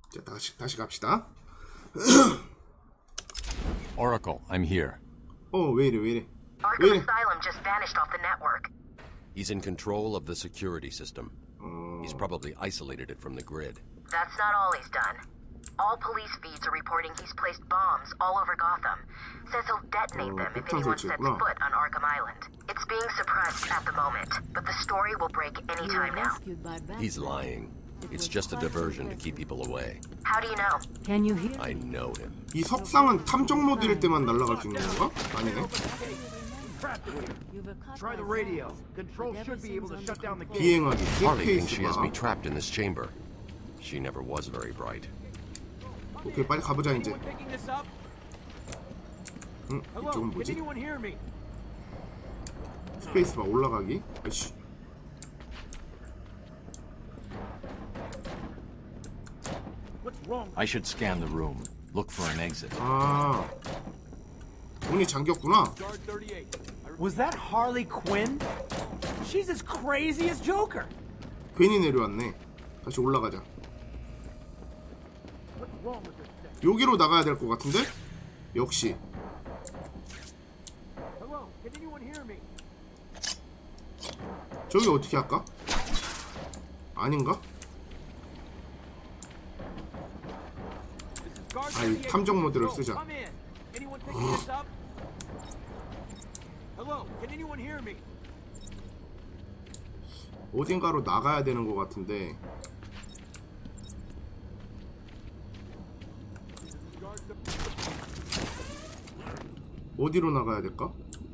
자, 다시 갑시다. Oracle, I'm here. 왜 이래. Arkham Asylum just vanished off the network. He's in control of the security system. He's probably isolated it from the grid. That's not all he's done. All police feeds are reporting he's placed bombs all over Gotham. Says he'll detonate them if anyone sets foot on Arkham Island. It's being suppressed at the moment, but the story will break any time now. He's lying. It's just a diversion to keep people away. How do you know? Can you hear? I know him. 이 석상은 탐정 모드일 때만 날아갈 수 있는 건가? 아니네. Try the radio. Control should be able to shut down the gate. 비행하기 Harley thinks she has me 스페이스바. trapped in this chamber. She never was very bright. 오케이, 빨리 가보자 이제. Anyone picking this up? 이쪽은 Hello, can 뭐지? anyone hear me? 스페이스바 올라가기. 아이씨. What's wrong? I should scan the room. Look for an exit. 아, 문이 잠겼구나. Guard 38. Was that Harley Quinn? She's as crazy as Joker. 괜히 내려왔네. 다시 올라가자. What's wrong with this thing? 여기로 나가야 될 것 같은데? 역시. Hello, can anyone hear me? 저기 어떻게 할까? 아닌가? This is Guard 아, 이 38. 탐정 모드를 Control, 쓰자. come in. Anyone picking this up? Hello, can anyone hear me? 어딘가로 나가야 되는 것 같은데. 어디로 나가야 될까?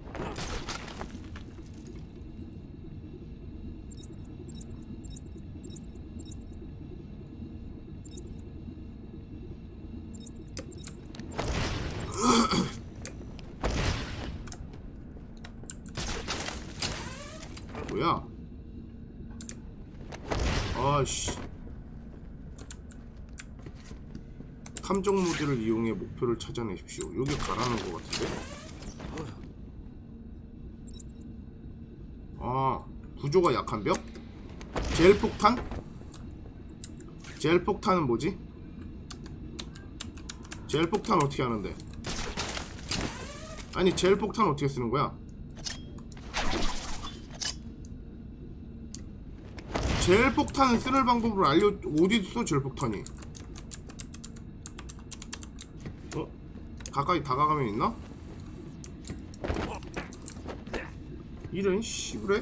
뭐야? 아씨. 탐정 모드를 이용해 목표를 찾아내십시오. 여기 가라는 것 같은데? 아, 구조가 약한 벽? 젤 폭탄? 젤 폭탄은 뭐지? 젤 폭탄 어떻게 하는데? 아니, 젤 폭탄 어떻게 쓰는 거야? 젤 폭탄을 쓰는 방법을 어디 있어, 젤 폭탄이? 가까이 다가가면 있나? 이런 씨, 그래?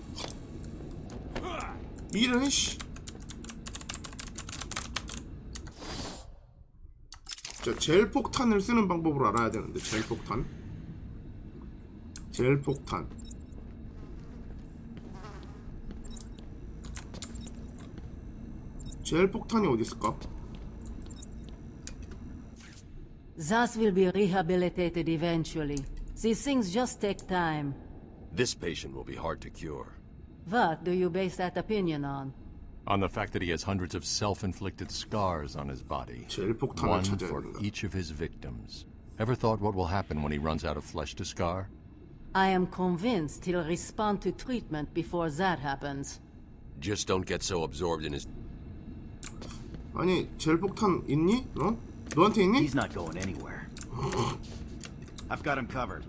이런 씨. 자, 젤 폭탄을 쓰는 방법을 알아야 되는데. 젤 폭탄. 젤 폭탄. 젤 폭탄이 어디 있을까? Zaz will be rehabilitated eventually. These things just take time. This patient will be hard to cure. What do you base that opinion on? On the fact that he has hundreds of self-inflicted scars on his body. 젤 폭탄을 One 찾아야 for 된다. each of his victims. Ever thought what will happen when he runs out of flesh to scar? I am convinced he'll respond to treatment before that happens. Just don't get so absorbed in his... 아니, 젤 폭탄 있니? 너? 너한테 있니? He's not going anywhere. I've got him covered.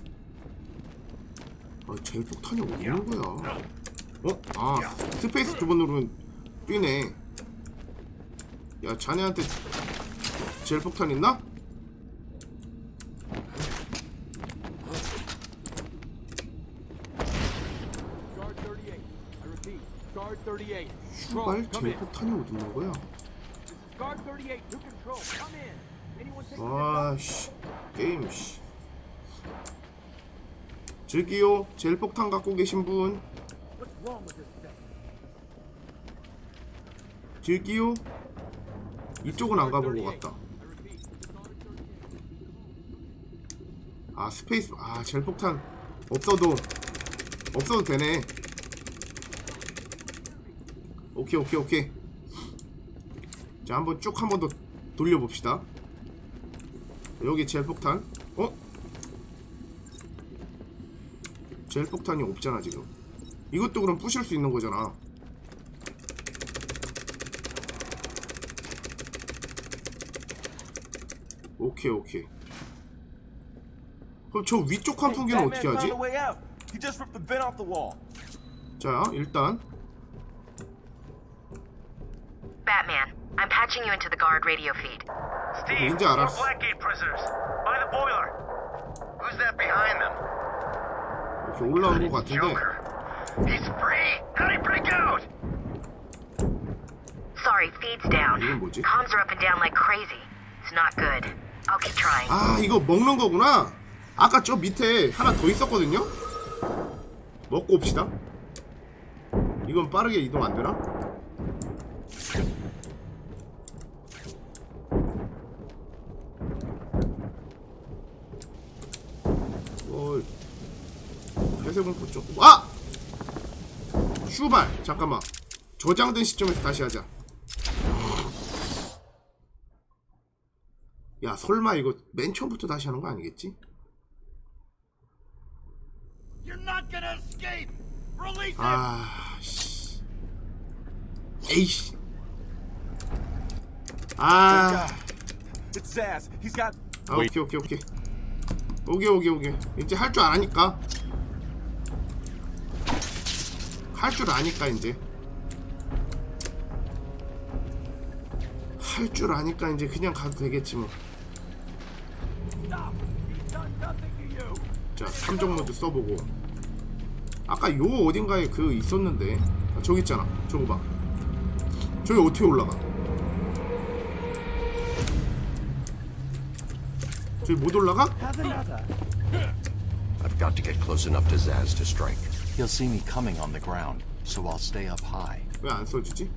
아, 젤 폭탄이 어디 있는 거야? 아, 스페이스 두 번 누르면 뛰네. 야, 자네한테 젤 폭탄 있나? Guard 38. I repeat, Guard 38. 슈발, 젤 폭탄이 어디 있는 거야? Guard 38 to control. Come in. Anyone taking 아, 씨. 게임, 씨. 저기요, 젤 폭탄 갖고 계신 분. What's wrong with this thing? 저기요. 이쪽은 안 가본 것 같다. I repeat, Guard 38. 아, 스페이스. 아, 젤 폭탄 없어도 되네. 오케이. 자, 한번 쭉 한 번 더 돌려봅시다. 여기 젤 폭탄. 젤 폭탄이 없잖아 지금. 이것도 그럼 부실 수 있는 거잖아. 오케이 오케이. 그럼 저 위쪽 환풍기는 어떻게 하지? 자 일단 Batman, I'm patching you into the guard radio feed. Steve, 이제 알았어. Blackgate prisoners. By the boiler. Who's that behind them? 이렇게 올라온 것 같은데. Joker. He's free. How'd he break out? Sorry, feed's down. 이건 뭐지? Comms are up and down like crazy. It's not good. I'll keep trying. 아 이거 먹는 거구나. 아까 저 밑에 하나 더 있었거든요. 먹고 옵시다. 이건 빠르게 이동 안 되나? 회색공포 쪽. 아! 슈발! 잠깐만. 저장된 시점에서 다시 하자. 야 설마 이거 맨 처음부터 다시 하는 거 아니겠지? 아 씨. 에이씨. 아. 아 오케이. 이제 할 줄 아니까. 할 줄 아니까 이제. 할 줄 아니까 이제 그냥 가도 되겠지 뭐. 자, 3종 모드 써보고. 아까 요 어딘가에 그 있었는데. 아, 저기 있잖아. 저거 봐. 저기 어떻게 올라가? 저기 못 올라가? I've got to get close enough to Zaz to strike. He'll see me coming on the ground, so I'll stay up high. 왜 안 써주지?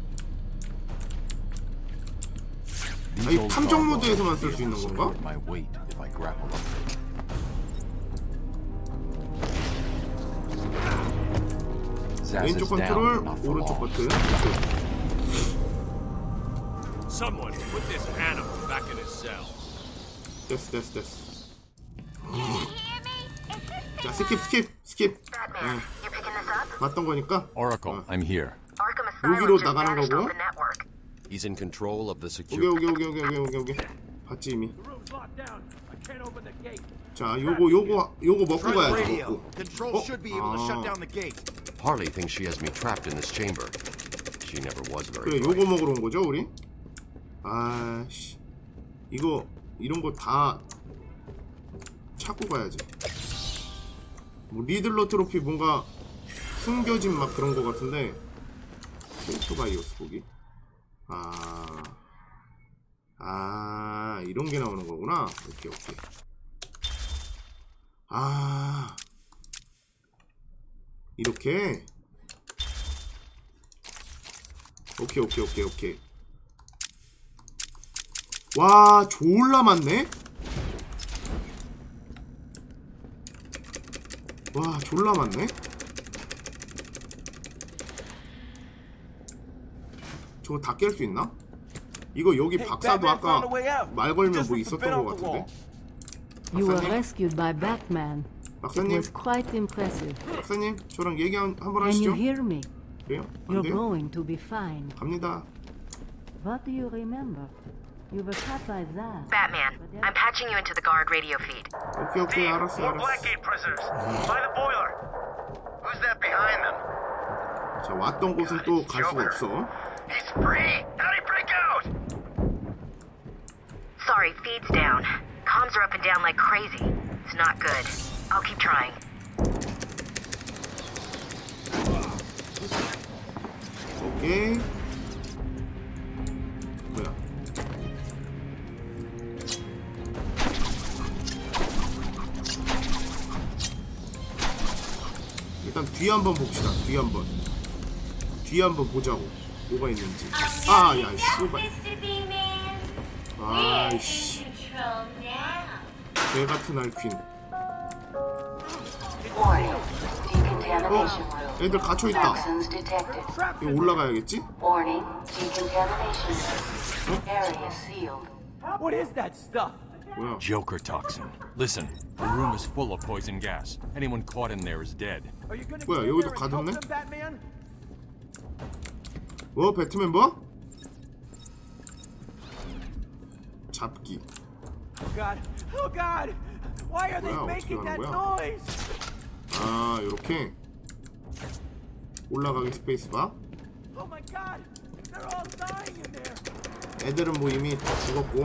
아, These 이 old 탐정 gargoyles 모드에서만 쓸 will 수 be 있는 able to 건가? support my weight if I grapple up. Zaz 왼쪽 is down, 컨트롤, but not for 오른쪽 long. 버튼. Someone put this animal back in his cell. 됐어. 자, 스킵. Batman, you picking this up? 봤던 거니까. Oracle, I'm here. Arkham Asylum 여기로 just 나가는 vanished 거고. off the network. He's in control of the security. 오케이. 봤지 이미. Room's locked down. I can't open the gate. 자, 요거 먹고 Try the 가야지. radio. 먹고. Control should be able to shut down the gate. Harley thinks she has me trapped in this chamber. She never was 그래, very 요거 bright. 먹으러 온 거죠, 우리? 아씨, 이거 이런 거 다 찾고 가야지. 뭐 리들러 트로피 뭔가 숨겨진 막 그런 거 같은데. 오토바이오스 보기. 이런 게 나오는 거구나. 오케이. 이렇게. 오케이. 와, 졸라 많네? 와, 졸라 많네? 저거 다 깰 수 있나? 이거 여기 박사도 아까 말 걸면 뭐 있었던 것 같은데? You were 박사님? rescued by Batman. It 박사님? was quite impressive. 박사님? 저랑 얘기 한번 Can 하시죠? you hear me? 그래요? 안 You're 돼요? going to be fine. 갑니다. What do you remember? You were caught by Zaz. Batman, I'm patching you into the guard radio feed. 오케이, Steve, 알았어. more Blackgate prisoners. By the boiler. Who's that behind them? 자, 왔던 곳은 또 갈 수가 없어. He's free. How'd he break out? Sorry, feed's down. Comms are up and down like crazy. It's not good. I'll keep trying. 오케이. 뭐야? 일단 뒤 한번 봅시다. 뒤 한번 보자고. 뭐가 있는지. 야, 씨발. 아이씨. 개 같은 알퀸. 애들 갇혀 있다. 이거 올라가야겠지? What is that stuff? 뭐야? Joker toxin. Listen, the room is full of poison gas. Anyone caught in there is dead. Are you gonna 뭐야, get in 여기도 there and help 가뒀네? them, Batman? 뭐? 배트맨 뭐? 잡기. God. Oh God. Why are they 뭐야, 어떻게 making that 가는 거야? noise? 아, 요렇게 올라가기 스페이스바. Oh my God. They're all dying in there. 애들은 뭐 이미 다 죽었고.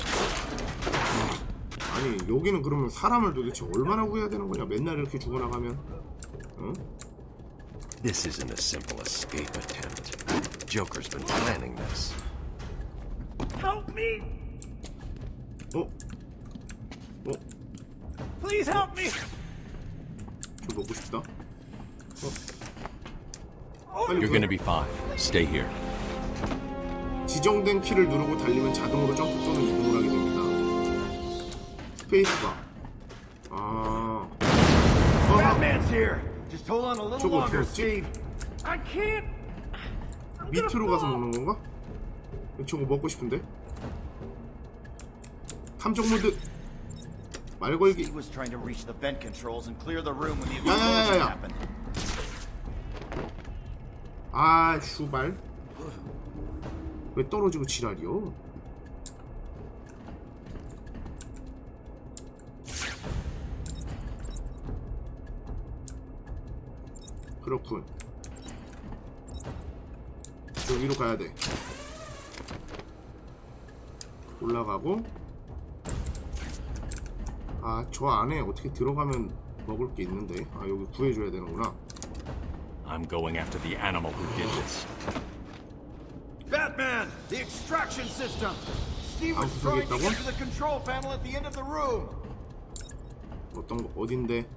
아니, 여기는 그러면 사람을 도대체 얼마나 구해야 되는 거냐? 맨날 이렇게 죽어나가면. 응? This isn't a simple escape attempt. Joker's been planning this. Help me. 어? Please help me. 저 먹고 싶다. You're gonna be fine. Stay here. 지정된 키를 누르고 달리면 자동으로 점프 또는 이동을 하게 됩니다. 스페이스바. 아. Batman's here. Just hold on a little 저거 longer, 어떻게 Steve. I can't. 밑으로 가서 먹는 건가? 저거 먹고 싶은데? 탐정 모드. 말 걸기. He was trying to reach the vent controls and clear the room when the 야, 야, 야, explosion 야. happened. 아, 슈발. 왜 떨어지고 지랄이요? 그렇군. 저 위로 가야 돼. 올라가고. 아, 저 안에 어떻게 들어가면 먹을 게 있는데. 아, 여기 구해줘야 되는구나. I'm going after the animal who did this. Batman, the extraction system. Steve was trying to get to the control panel at the end of the room. 어떤 거 어딘데?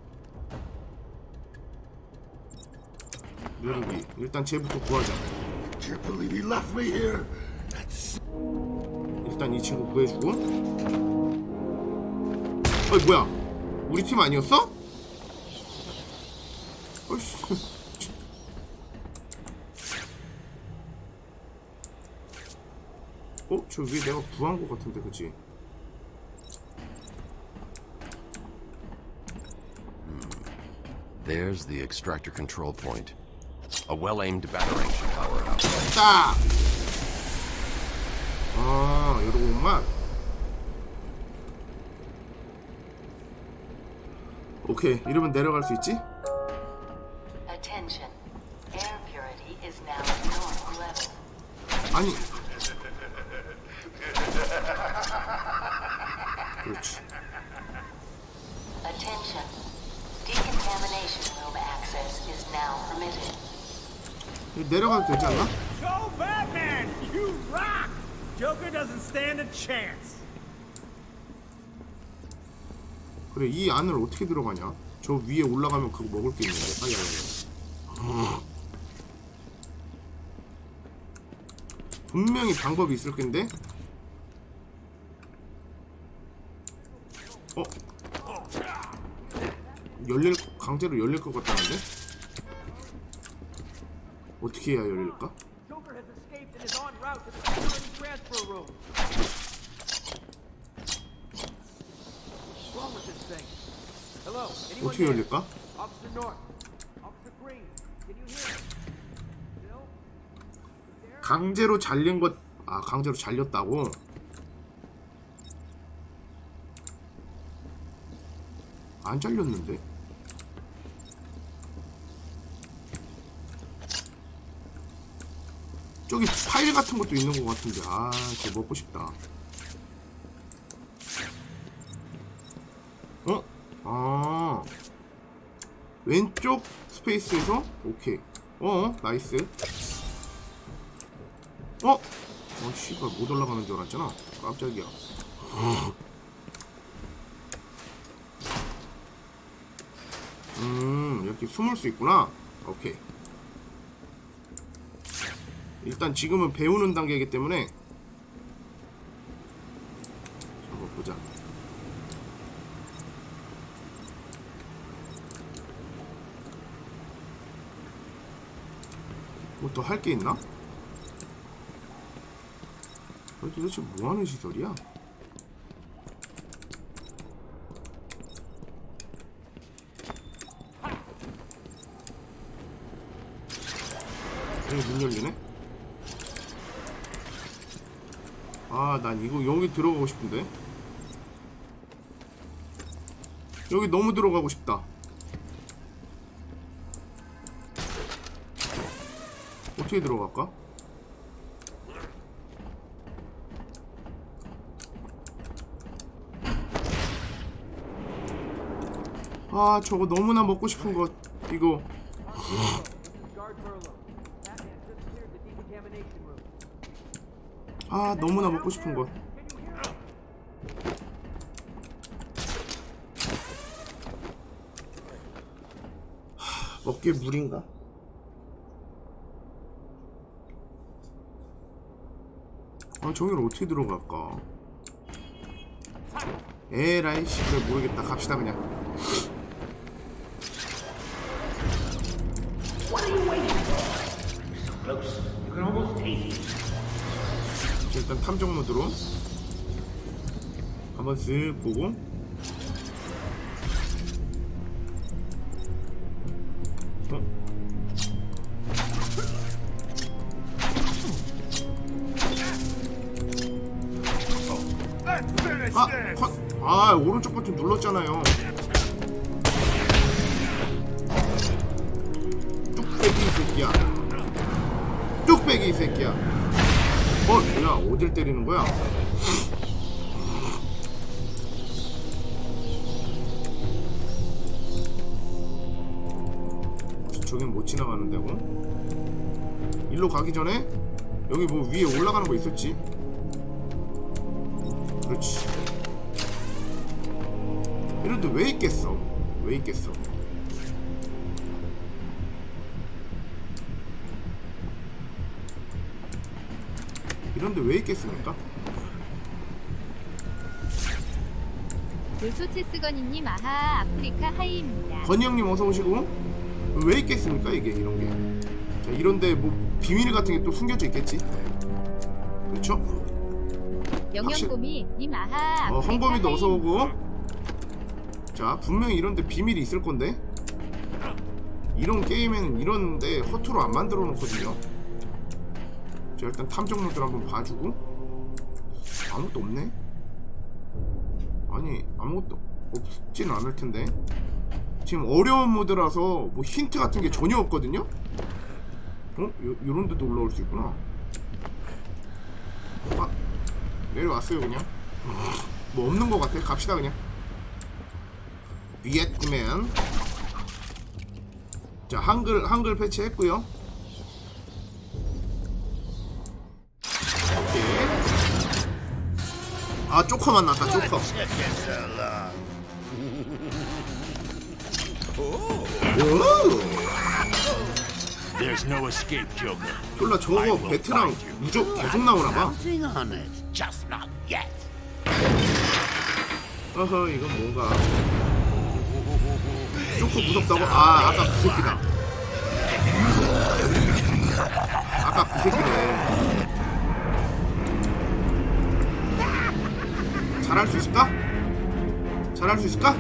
누르기. 일단 쟤부터 구하자. Can't believe he left me here. 일단 이 친구 구해주고. 어이 뭐야? 우리 팀 아니었어? 어이씨. 저 위에 내가 구한 거 같은데, 그치? There's the extractor control point. A well-aimed batarang should power it up. 딱! 아, 요러고만. 오케이, 이러면 내려갈 수 있지? Attention. Air purity is now at normal level. 아니. 그렇지. Attention. Decontamination room access is now permitted. 내려가도 되지 않나? Go Batman! You rock! Joker doesn't stand a chance. 그래, 이 안을 어떻게 들어가냐? 저 위에 올라가면 그거 먹을 게 있는데. 아니. 분명히 방법이 있을 텐데. 강제로 열릴 것 같다는데? 어떻게 해야 열릴까? Joker has escaped and is en route to the security transfer room. What's wrong with this thing? Hello, anyone 어떻게 there? 열릴까? Officer North, Officer Green, can you hear me? Bill? There? 강제로 잘린 것. 아, 강제로 잘렸다고? 안 잘렸는데? 저기 파일 같은 것도 있는 것 같은데. 아, 저거 먹고 싶다. 아, 왼쪽 스페이스에서. 오케이. 나이스. 씨발, 못 올라가는 줄 알았잖아. 깜짝이야. 이렇게 숨을 수 있구나. 오케이. 일단 지금은 배우는 단계이기 때문에. 한번 보자. 뭐 더 할 게 있나? 도대체 뭐하는 시설이야? 여기 문 열리네? 아, 난 이거 여기 들어가고 싶은데? 여기 너무 들어가고 싶다. 어떻게 들어갈까? 아, 저거 너무나 먹고 싶은 것. 이거 아, 너무나 먹고 싶은 것. 먹기에 물인가? 아, 저기를 어떻게 들어갈까? 에라이 씨, 그래 모르겠다. 갑시다 그냥. 일단 탐정 모드로 한번 쓱 보고. 아, 오른쪽 버튼 눌렀잖아요. 뚝배기 이 새끼야. 뚝배기 이 새끼야. 뭐야, 어딜 때리는 거야? 저긴 못 지나가는데고? 일로 가기 전에 여기 뭐 위에 올라가는 거 있었지? 그렇지. 이런데 왜 있겠어? 왜 있겠어? 이런데 왜 있겠습니까? 요소체스건이님 아하 아프리카 하이입니다. 건이 형님 어서 오시고. 왜 있겠습니까 이게 이런 게? 자, 이런데 뭐 비밀 같은 게 또 숨겨져 있겠지? 그렇죠? 영영곰이 님 아하 아프리카 황범이도 어서 오고. 하이입니다. 자, 분명히 이런데 비밀이 있을 건데. 이런 게임에는 이런데 허투루 안 만들어 놓거든요. 자, 일단 탐정 모드를 한번 봐주고. 아무것도 없네? 아니, 아무것도 없지는 않을 텐데. 지금 어려운 모드라서 뭐 힌트 같은 게 전혀 없거든요? 요런 데도 올라올 수 있구나. 아, 내려왔어요, 그냥. 뭐 없는 것 같아. 갑시다, 그냥. 비엣맨. 자, 한글 패치했고요. 오케이. 아, 조커만 났다, 조커. There's no escape, Joker. 졸라 저거 베트랑 무적 계속 나오나봐. Just not yet. 어허, 이건 뭔가. 조커 무섭다고? 아, 아까 그 새끼다. 아까 그 새끼네. 잘할 수 있을까? 잘할 수 있을까?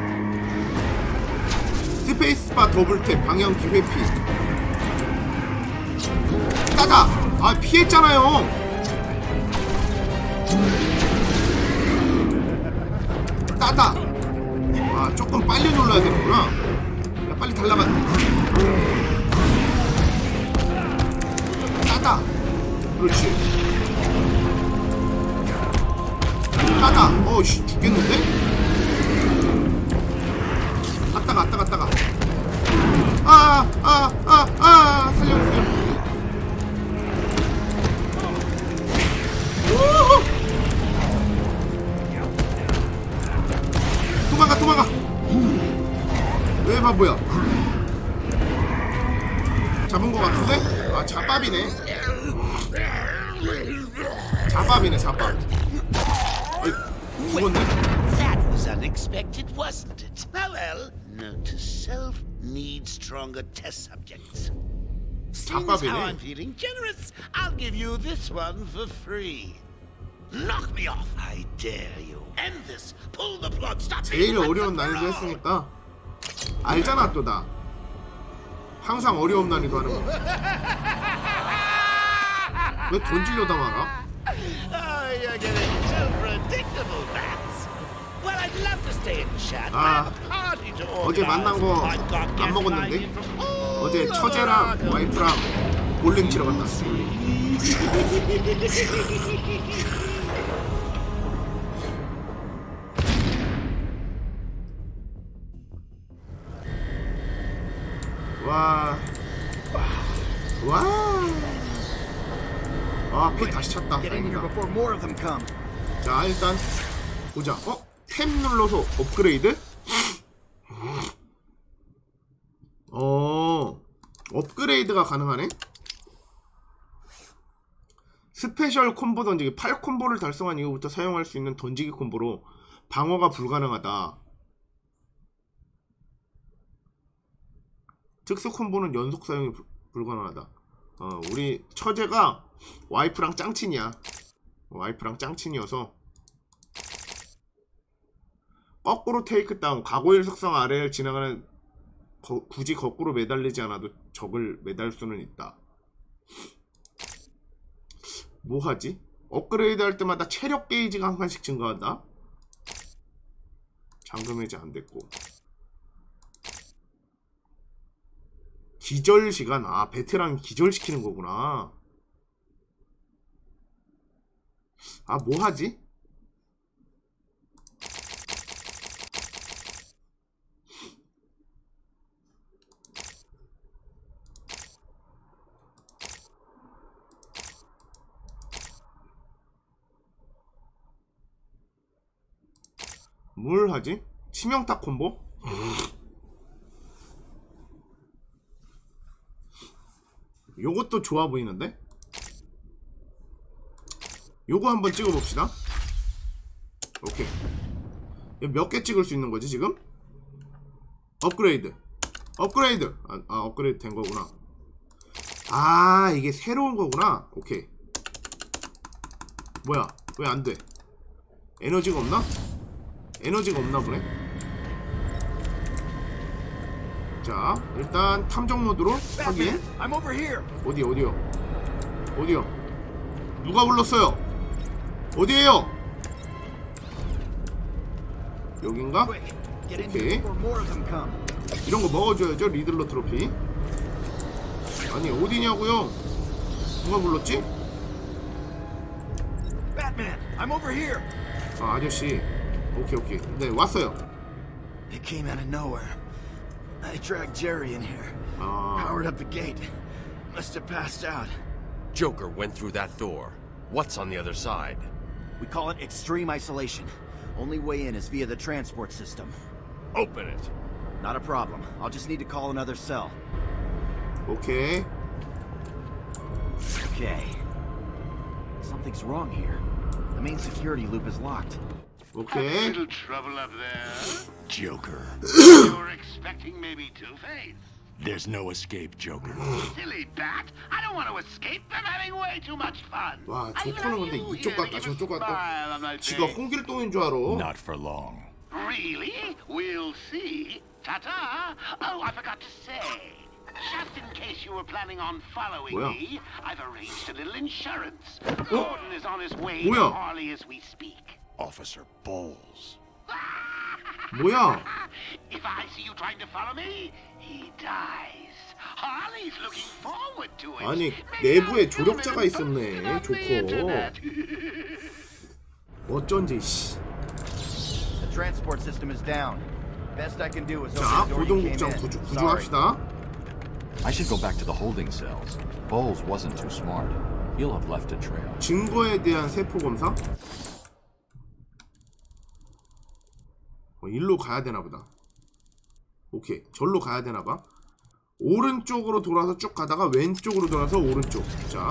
스페이스바 더블탭 방향키 회피. 따다! 아, 피했잖아요. 따다! 아, 조금 빨리 눌러야 되는구나. 야, 빨리 달라가. 따다! 그렇지. 따다! 어이씨, 죽겠는데? 갔다가 살려주세요. 도망가. 왜 바보야? 잡은 거 같은데? 아, 잡밥이네. 잡밥. 아이, 죽었네. That was unexpected, wasn't it? Oh well, note to self: need stronger test subjects. Seeing as how I'm feeling generous, I'll give you this one for free. Knock me off, I dare you. End this. Pull the plug. Stop. 제일 어려운 난이도 했으니까 알잖아 또 나. 항상 어려운 난이도 하는 거. 왜 던지려다 말아? Oh, you're getting too predictable, Bats. Well, I'd love to stay and chat. 아, 어제 만난 거 안 먹었는데? 어제 처제랑 와이프랑 볼링 치러 갔다 왔어. 와. 아, 피 다시 찼다. 다행이다. 자, 일단 보자. 탭 눌러서 업그레이드? 업그레이드가 가능하네? 스페셜 콤보 던지기. 8콤보를 달성한 이후부터 사용할 수 있는 던지기 콤보로 방어가 불가능하다. 특수 콤보는 연속 사용이 불가능하다. 우리 처제가 와이프랑 짱친이야. 와이프랑 짱친이어서 거꾸로 테이크 다운. 가고일 석상 아래를 지나가는 굳이 거꾸로 매달리지 않아도 적을 매달 수는 있다. 뭐하지? 업그레이드 할 때마다 체력 게이지가 한 칸씩 증가한다. 잠금 해제 안됐고. 기절시간. 아, 베테랑 기절시키는 거구나. 아, 뭐하지? 뭘 하지? 치명타 콤보? 요것도 좋아 보이는데? 요거 한번 찍어봅시다. 오케이. 몇 개 찍을 수 있는 거지 지금? 업그레이드. 업그레이드. 업그레이드 된 거구나. 아, 이게 새로운 거구나. 오케이. 뭐야, 왜 안 돼? 에너지가 없나? 에너지가 없나 보네. 자, 일단 탐정 모드로 확인. 어디요? 누가 불렀어요? 어디에요? 여긴가? 오케이. 이런 거 먹어줘야죠, 리들러 트로피. 아니, 어디냐고요? 누가 불렀지? 아, 아저씨. 오케이. 네, 왔어요. It came out of nowhere. I dragged Jerry in here. Powered up the gate. Must have passed out. Joker went through that door. What's on the other side? We call it extreme isolation. Only way in is via the transport system. Open it. Not a problem. I'll just need to call another cell. Okay. Okay. Something's wrong here. The main security loop is locked. Okay. A little trouble up there. Joker. You're expecting maybe Two-Face. There's no escape, Joker. Silly bat. I don't want to escape. I'm having way too much fun. 와, 조커는 근데 이쪽 같다, 저쪽 같다. 지가 홍길동인 줄 알아. Not for long. Really? We'll see. Ta-ta. Oh, I forgot to say. Just in case you were planning on following me, I've arranged a little insurance. Gordon is on his way to Harley as we speak. Officer Bowles. 뭐야? If I see you trying to follow me, he dies. Harley's looking forward to it. 아니, 내부에 조력자가 있었네, 조커. 어쩐지 씨. The transport system is down. Best I can do is 자, open the door you came 고동국장 in. 구조합시다. I should go back to the holding cells. Bowles wasn't too smart. He'll have left a trail. 증거에 대한 세포 검사? 일로 가야 되나 보다. 오케이, 절로 가야 되나 봐. 오른쪽으로 돌아서 쭉 가다가 왼쪽으로 돌아서 오른쪽. 자,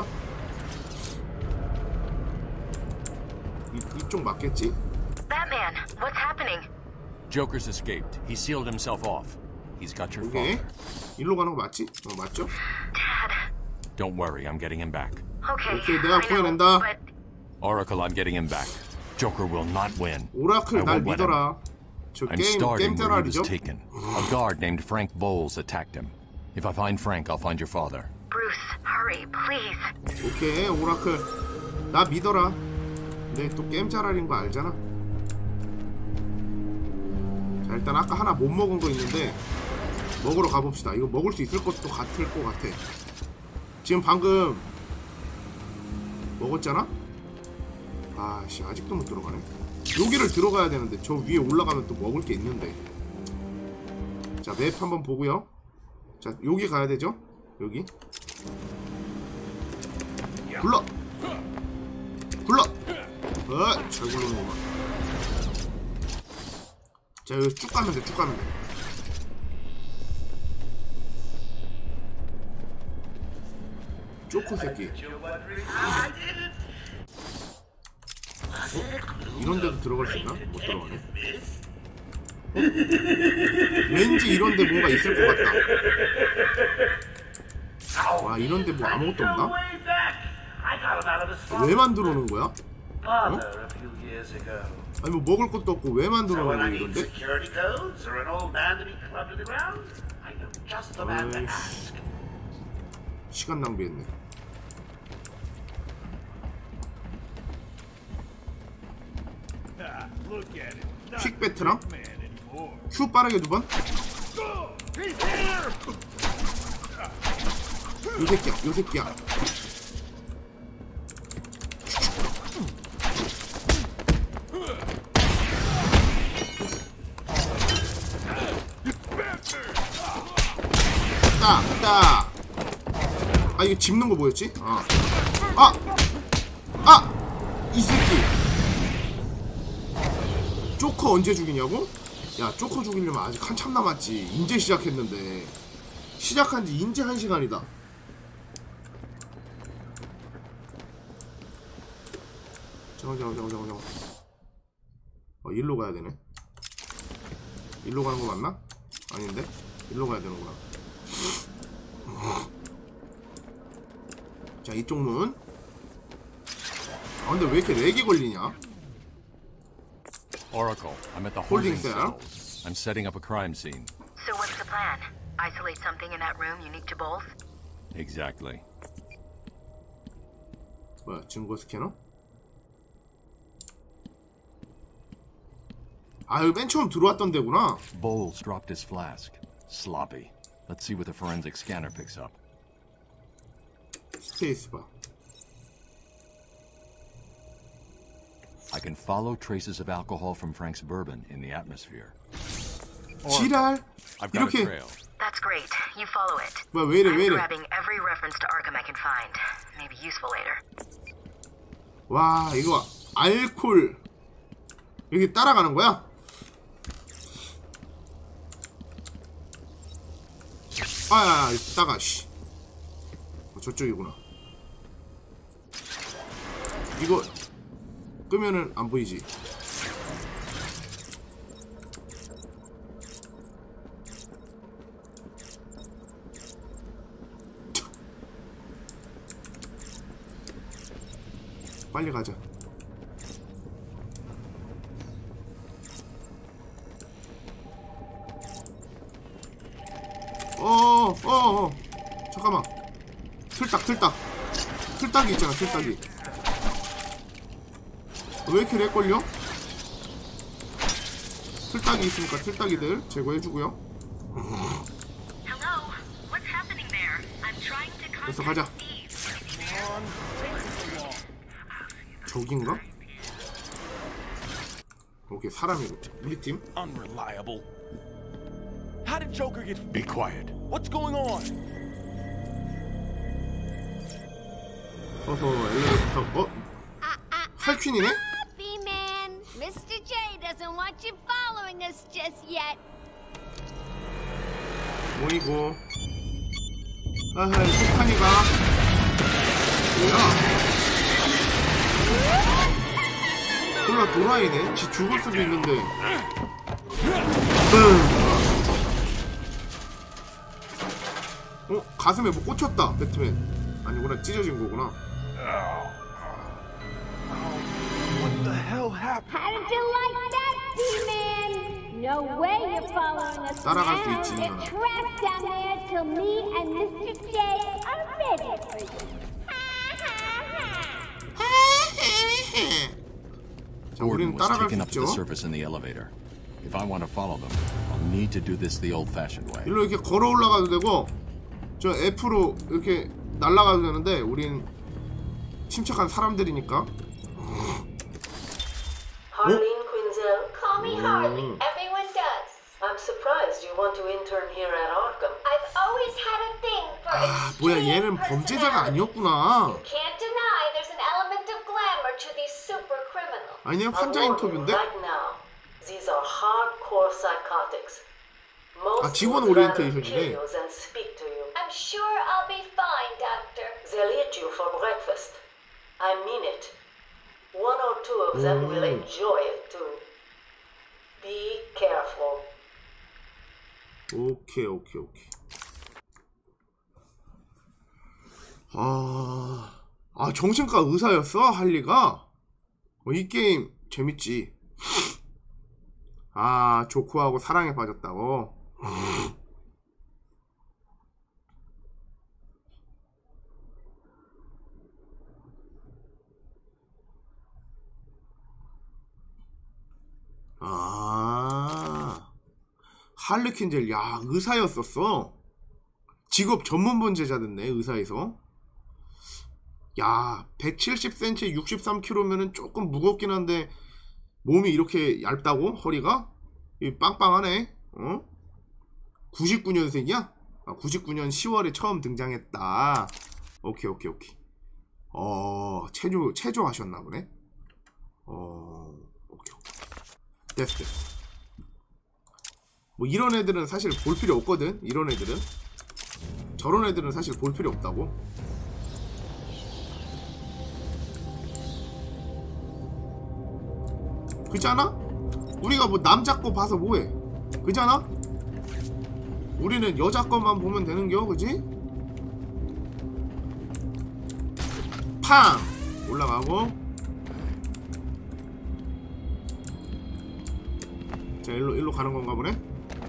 이쪽 맞겠지? Batman, what's happening? Joker's escaped. He sealed himself off. He's got your 오케이. father. 일로 가는 거 맞지? 맞죠? Dad. Don't worry, I'm getting him back. Okay. 오케이, 내가 I know, 구해낸다. but Oracle, I'm getting him back. Joker will not win. 오라클 I 날 won't let him. 믿어라. 저 I'm 게임 starting where he was 짤알이죠? taken. A guard named Frank Bowles attacked him. If I find Frank, I'll find your father. Bruce, hurry, please. 오케이, 오라클 나 믿어라. 근데 또 게임 짤알인 거 알잖아. 자, 일단 아까 하나 못 먹은 거 있는데 먹으러 가봅시다. 이거 먹을 수 있을 것도 같을 것 같아. 지금 방금 먹었잖아? 아씨, 아직도 못 들어가네. 여기를 들어가야 되는데 저 위에 올라가면 또 먹을 게 있는데. 자, 맵 한번 보고요. 자, 여기 가야 되죠? 여기 굴러! 굴러! 잘 굴러오는구만. 자, 여기 쭉 가면 돼, 쭉 가면 돼. 쪼코 새끼. 이런 데도 들어갈 수 있나? 못 들어가네. 왠지 이런 데 뭔가 있을 것 같다. 와, 이런 데 뭐 아무것도 없나? 왜 만들어 놓은 거야? 어? 아니 뭐 먹을 것도 없고 왜 만들어 놓은 거야 이런데? 아이씨, 시간 낭비했네. 퀵 배트랑 Q 빠르게 2번. 요 새끼야, 요 새끼야. 딱. 아, 이거 짚는 거 뭐였지? 이 새끼. 조커 언제 죽이냐고? 야, 조커 죽이려면 아직 한참 남았지. 인제 시작했는데. 시작한지 인제 1시간이다. 잠깐. 일로 가야 되네. 일로 가는 거 맞나? 아닌데? 일로 가야 되는구나. 자, 이쪽 문. 근데 왜 이렇게 렉이 걸리냐? Oracle, I'm at the holding cells. I'm setting up a crime scene. So what's the plan? Isolate something in that room unique to both? Exactly. 뭐야, 증거 스캐너? 여기 맨 처음 들어왔던 데구나. Bowles dropped his flask. Sloppy. Let's see what the forensic scanner picks up. 스페이스바. I can follow traces of alcohol from Frank's bourbon in the atmosphere. 지랄. I've got a trail. That's great. You follow it. 뭐야, 왜 이래? I'm grabbing every reference to Arkham I can find. Maybe useful later. 와, 이거 알콜 이렇게 따라가는 거야? 따가 씨. 저쪽이구나. 이거 끄면은 안 보이지. 빨리 가자. 잠깐만. 틀딱이 있잖아, 틀딱이. 왜 이렇게 렉 걸려? 틀딱이 있으니까 틀딱이들 제거해주고요. 됐어, 가자. 저긴가? 오케이, 사람이고. 우리 팀. Unreliable. How did Joker get? Be quiet. What's going on? 엘리베이터. 할퀸이네? B-man, Mr. J doesn't want you following us just yet. 뭐이고? 폭탄이가. 뭐야? 몰라, 도라이네. 지 죽을 수도 있는데. 가슴에 뭐 꽂혔다. 배트맨. 아니구나, 찢어진 거구나. What the hell happened? How did you like that, B-man? No way you're following us 따라갈 수 now. 있지, Get trapped down there till me and Mr. J are ready for you. Gordon was taken up to the surface in the elevator. If I want to follow them, I'll need to do this the old-fashioned way. 일로 이렇게 걸어 올라가도 되고, 저 F로 이렇게 날아가도 되는데, 우린 침착한 사람들이니까. Harleen Quinzel? Call me Harley. Everyone does. I'm surprised you want to intern here at Arkham. I've always had a thing for 뭐야, extreme 얘는 범죄자가 아니었구나. You can't deny there's an element of glamour to these super criminals. 아니, 환자 인터뷰인데? Right now, these are hardcore psychotics. Most 직원 would rather 오리엔테이션이네. kill you than speak to you. I'm sure I'll be fine, Doctor. They'll eat you for breakfast. I mean it. One or two of them will enjoy it too. Be careful. 오케이. 정신과 의사였어? 할리가? 이 게임 재밌지. 조코하고 사랑에 빠졌다고? 할리 퀸젤, 야, 의사였었어. 직업 전문 범죄자 됐네, 의사에서. 야, 170cm, 63kg면은 조금 무겁긴 한데, 몸이 이렇게 얇다고? 허리가? 빵빵하네. 99년생이야? 99년 10월에 처음 등장했다. 오케이. 체조 하셨나 보네. 오케이. 됐어. 뭐 이런 애들은 사실 볼 필요 없거든. 이런 애들은. 저런 애들은 사실 볼 필요 없다고. 그잖아? 우리가 뭐 남자 거 봐서 뭐해? 그잖아? 우리는 여자 것만 보면 되는겨, 그지? 팡! 올라가고. 자, 일로 가는 건가 보네.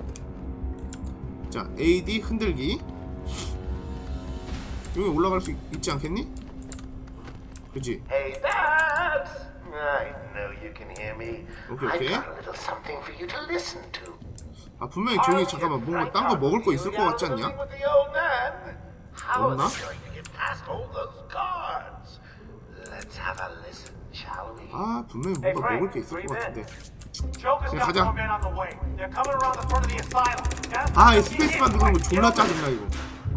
자, AD 흔들기. 여기 올라갈 수 있지 않겠니? 그지? Hey, Babs! I know you can hear me. 오케이. I've got a little something for you to listen to. 분명히 저기 잠깐만 뭔가 딴 거 먹을 거 있을 것 같지 않냐? 없나? 분명히 뭔가 먹을 게 있을 것 같은데. 그냥 가자. 이 스페이스만 누르는 거 존나 짜증나 이거.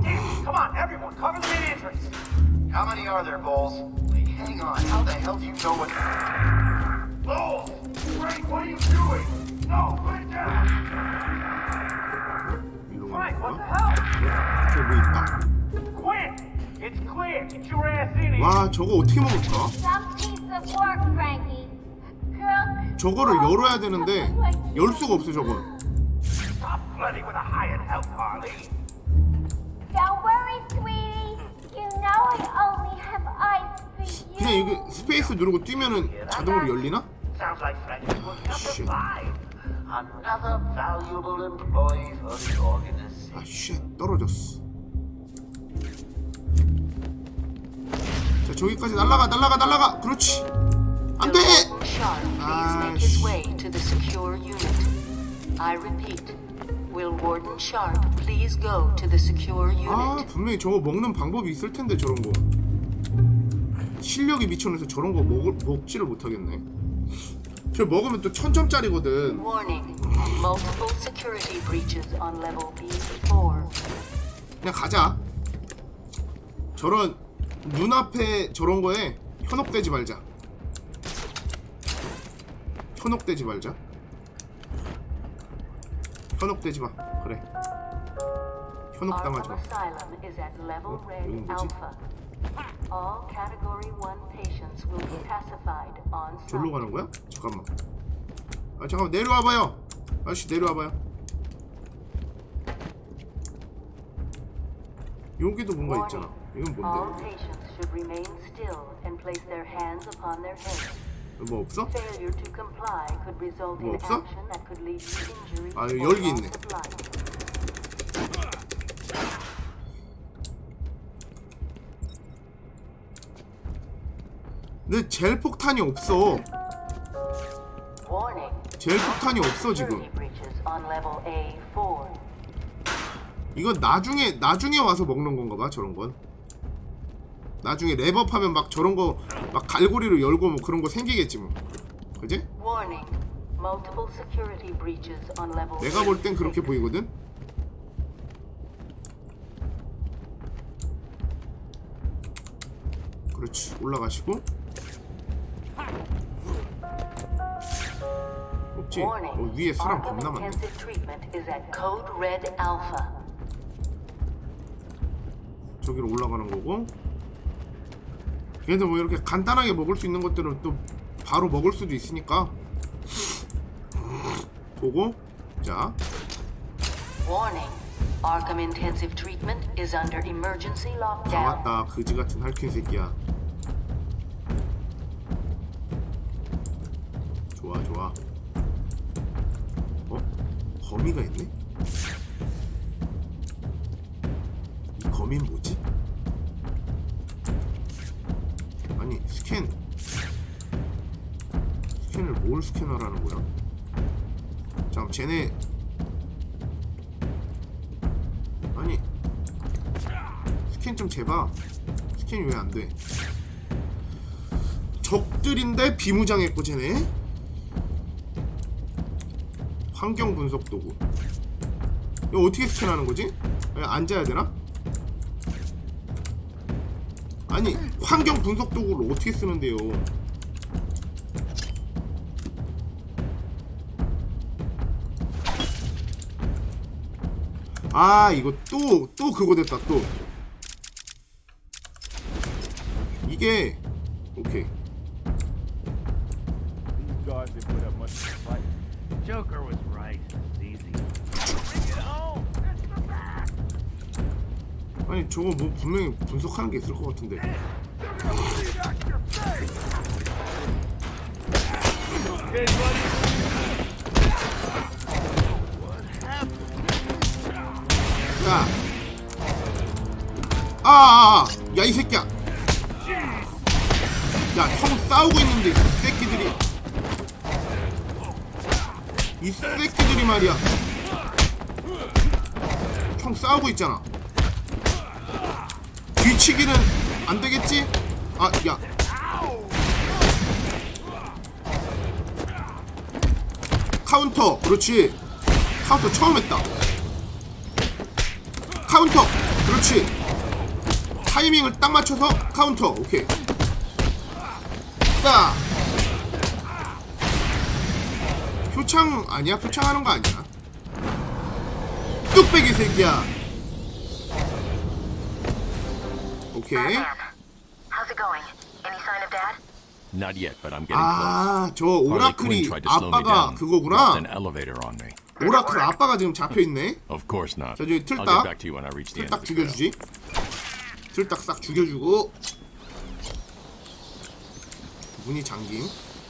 How many are there, Bowles? Hang on, how the hell do you know what... Bowles! Frank, what are you doing? No, put it down! Frank, what the hell? 저기 뭐 있다. Quinn! It's clear! Get your ass in here! 와, 저거 어떻게 먹을까? Some piece of work, Frankie. Cook. 저거를 열어야 되는데 열 수가 없어, 저거. Stop flirting with a hired help, Harley. Don't worry, sweetie. You know I only have eyes for you. 그냥 이게 스페이스 누르고 뛰면은 자동으로 열리나? Sounds like Frank is working up to five. Another valuable employee for the organization. 쉣, 떨어졌어. 자, 저기까지 날라가. 그렇지. 안 돼! 분명히 저거 먹는 방법이 있을 텐데, 저런 거. 실력이 미쳐내서 저런 거 먹지를 못하겠네. 저 먹으면 또 1000점짜리거든. 그냥 가자. 저런 눈앞에 저런 거에 현혹되지 말자. 현혹되지 마. 그래. 현혹당하지 마. 여긴 뭐지? 절로 가는 거야? 잠깐만. 잠깐만, 내려와봐요. 아저씨, 내려와봐요. 여기도 뭔가 있잖아. 이건 뭔데? 뭐 없어? 뭐 없어? 여기 열기 있네. 근데 젤 폭탄이 없어. 제일 폭탄이 없어 지금. 이건 나중에 와서 먹는 건가봐. 저런건 나중에 랩업하면 막 저런거 막 갈고리로 열고 뭐 그런거 생기겠지 뭐. 그지? 내가 볼 땐 그렇게 보이거든? 그렇지. 올라가시고. 없지? 위에 사람 겁나 많네. 저기로 올라가는 거고. 그래도 뭐 이렇게 간단하게 먹을 수 있는 것들은 또 바로 먹을 수도 있으니까 보고. 자, 다 왔다. 그지같은 할킨 새끼야. 좋아 좋아. 거미가 있네? 이 거미는 뭐지? 아니 스캔을 뭘 스캐너라는 거야? 잠깐 쟤네 아니 스캔 좀 재봐. 스캔이 왜 안 돼? 적들인데 비무장했고 쟤네? 환경 분석 도구. 이거 어떻게 스캔하는 거지? 앉아야 되나? 아니 환경 분석 도구를 어떻게 쓰는데요? 아 이거 또 그거 됐다. 또 이게 오케이. Joker was right. It's easy. Bring it home. It's the back. 아니 저거 뭐 분명히 분석하는 게 있을 것 같은데. 야, 야 이 새끼야. 야 형 싸우고 있는데 이 새끼들이 말이야. 형 싸우고 있잖아. 뒤치기는 안 되겠지? 아, 야. 카운터. 그렇지. 카운터 처음 했다. 카운터. 그렇지. 타이밍을 딱 맞춰서 카운터. 오케이. 딱. 표창 아니야? 표창하는 거 아니야? 뚝배기 새끼야. 오케이. Not yet, but I'm getting close. 저 오라클이 아빠가 그거구나. 오라클 아빠가 지금 잡혀있네. Of course not. 자, 저기 틀딱 죽여주지. 틀딱 싹 죽여주고. 문이 잠김.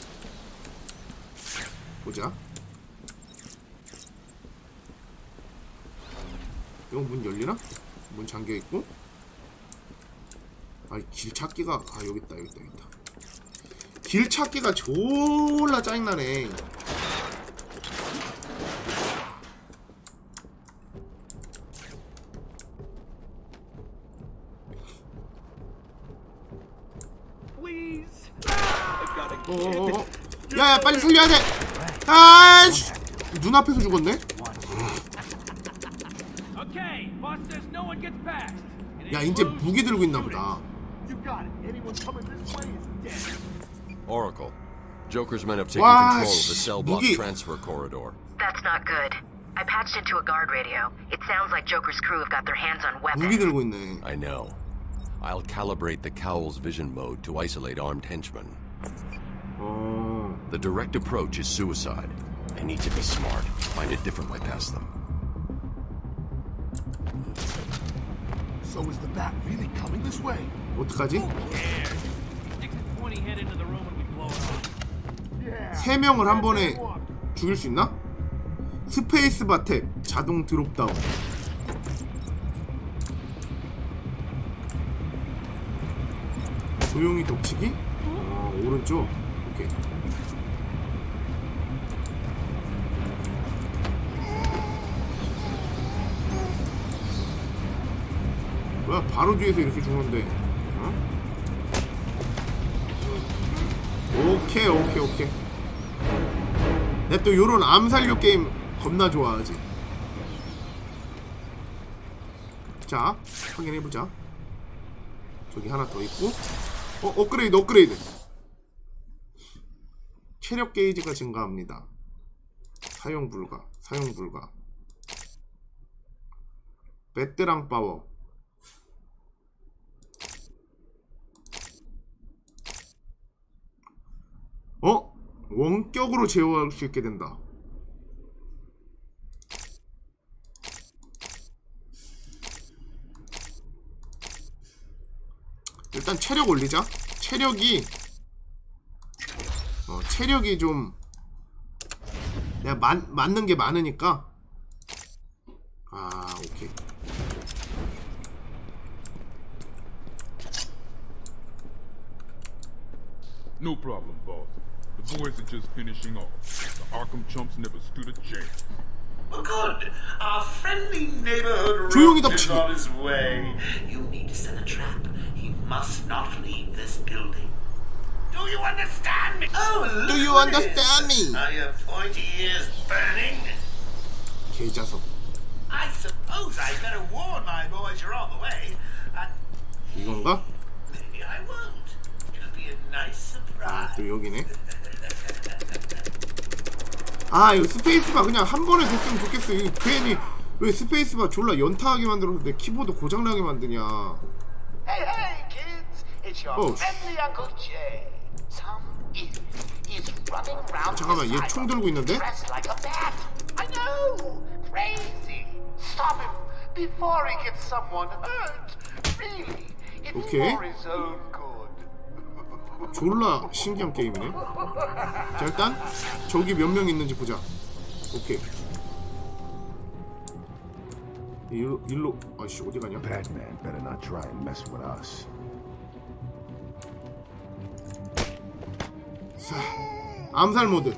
보자. 이거 문 열리나? 문 잠겨있고. 아, 길 찾기가. 아, 여깄다. 길 찾기가 졸라 짜증나네. 야야 빨리 살려야 돼. 아이씨 눈앞에서 죽었네. 야 이제 무기 들고 있나 보다. Oracle, Joker's men have taken control of the cell block transfer corridor. That's not good. I patched into a guard radio. It sounds like Joker's crew have got their hands on weapons. 무기 들고 있네. I know. I'll calibrate the Cowl's vision mode to isolate armed henchmen. The direct approach is suicide. I need to be smart. Find a different way past them. So is the bat really coming this way? 어떡하지? 3명을 한 번에 죽일 수 있나? 스페이스바 탭 자동 드롭다운. 조용히 독치기? 오른쪽. 오케이. 바로 뒤에서 이렇게 죽는데. 어? 오케이. 내가 또 요런 암살류 게임 겁나 좋아하지. 자, 확인해보자. 저기 하나 더 있고. 업그레이드. 체력 게이지가 증가합니다. 사용 불가. 베테랑 파워. 원격으로 제어할 수 있게 된다. 일단 체력 올리자. 체력이 좀 내가 맞는 게 많으니까. 오케이. No problem, boss. The boys are just finishing off. The Arkham chumps never stood a chance. Well, good. Our friendly neighborhood 조용히 rogue is 덮치기. on his way. You need to set a trap. He must not leave this building. Do you understand me? Oh, Do you understand me? Are your pointy ears burning? 개자석. I suppose I better warn my boys you're on the way. 이건가? Maybe I won't. It'll be a nice surprise. 또 여기네. 이거 스페이스바 그냥 한 번에 됐으면 좋겠어. 이거 괜히 왜 스페이스바 졸라 연타하게 만들어서 내 키보드 고장나게 만드냐. Hey, kids! It's your friendly Uncle Jay. Some idiot is running around. 잠깐만, 얘 총 들고 있는데? Dressed like a bat. I know, crazy. Stop him before he gets someone hurt. Really, it's for his own good. 졸라 신기한 게임이네. 자, 일단 저기 몇 명 있는지 보자. 오케이. 일로 아이씨 어디 가냐? Batman better not try and mess with us. 자, 암살 모드.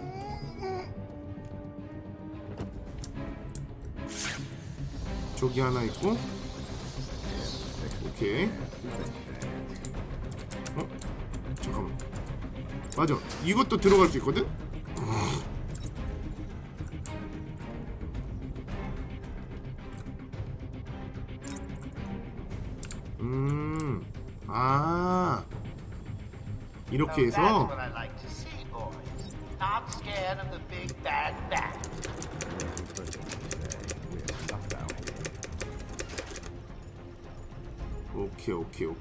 저기 하나 있고. 오케이. 잠깐만. 맞아. 이것도 들어갈 수 있거든? 이렇게 해서 오케이.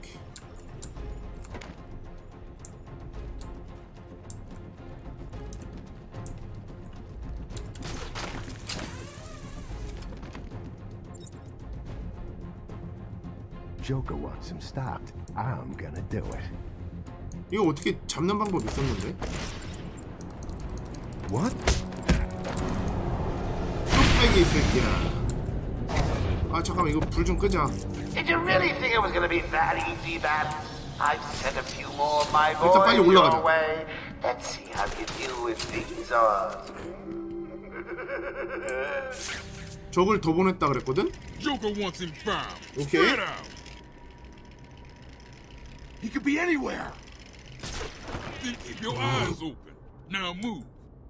Joker wants him stopped. I'm gonna do it. 이거 어떻게 잡는 방법 있었는데? What? 뚝배기 이 새끼야. 잠깐만 이거 불 좀 끄자. Did you really think it was gonna be that easy, Bat? I've sent a few more of my boys 일단 빨리 올라가자. your way. Let's see how you do with these odds. 적을 더 보냈다 그랬거든? Joker wants him found. 오케이. He could be anywhere. Then keep your eyes open. Now move.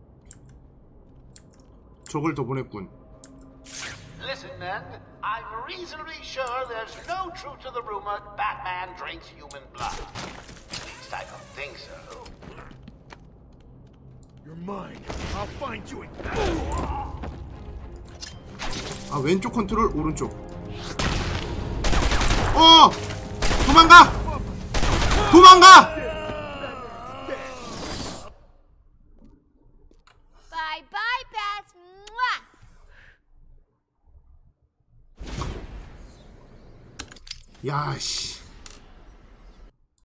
적을 더 보냈군. Listen, men. I'm reasonably sure there's no truth to the rumor Batman drinks human blood. At least I don't think so. You're mine. I'll find you. 왼쪽 컨트롤, 오른쪽. 도망가! Bye bye, Bats. 야, 씨.